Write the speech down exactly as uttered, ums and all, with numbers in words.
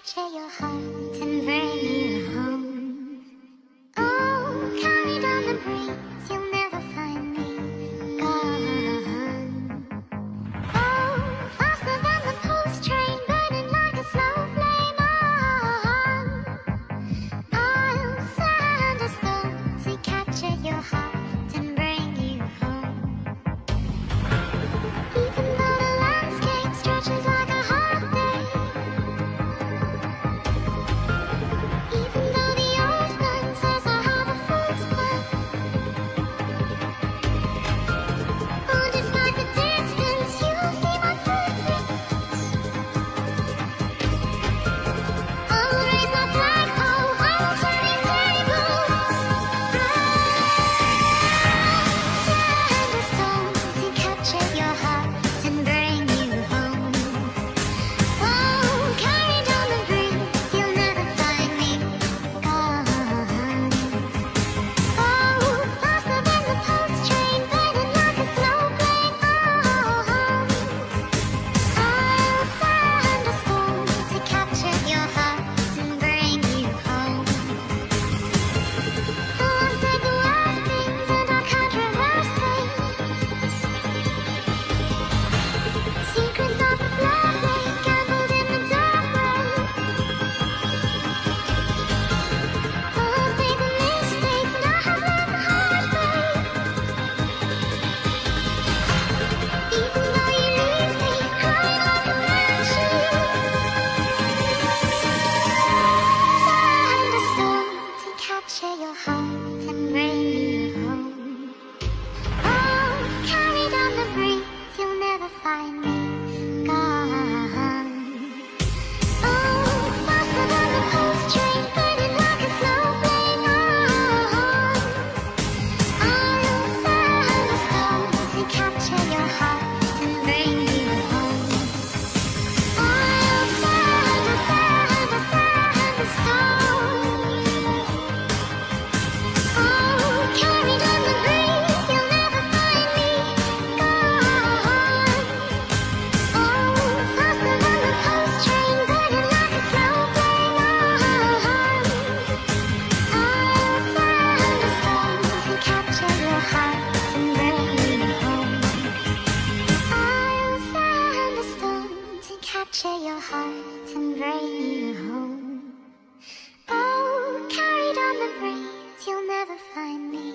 capture your heart and bring you home. Oh, carried on the breeze, you'll never find me gone. Oh, faster than the post train, burning like a slow flame on. I'll send a stone to capture your heart and bring you home. Even though the landscape stretches like a hot day, even though the old man says I have a false plan, oh, despite the distance, you will see my footprints. I'll raise my flagpole, I will turn these tables. Send a stone to capture your heart and bring you home. Oh, carried on the breeze, you'll never find me gone. Oh, faster than the post train, burning like a slow flame on. I'll send a stone to capture your heart and bring you home. The ones say the worst things and I can't reverse things. Secrets of the floodway, gambled in the dark way. I've made the mistakes and I have learned the hard way. Even though you leave me crying like a banshee, send a storm to capture your heart and bring you home. Oh, carried on the breeze, you'll never find me gone. Oh, faster than the post train, burning like a slow flame on. I'll send a stone to capture your heart and bring you home. I'll send a, send a, send a stone. Oh, carried on the breeze, you'll never find me gone. Oh, faster than the post train, burning like a slow flame on. I'll send a stone to capture your heart and bring you home. I'll send a stone to capture your heart and bring you home. Oh, carried on the breeze, you'll never find me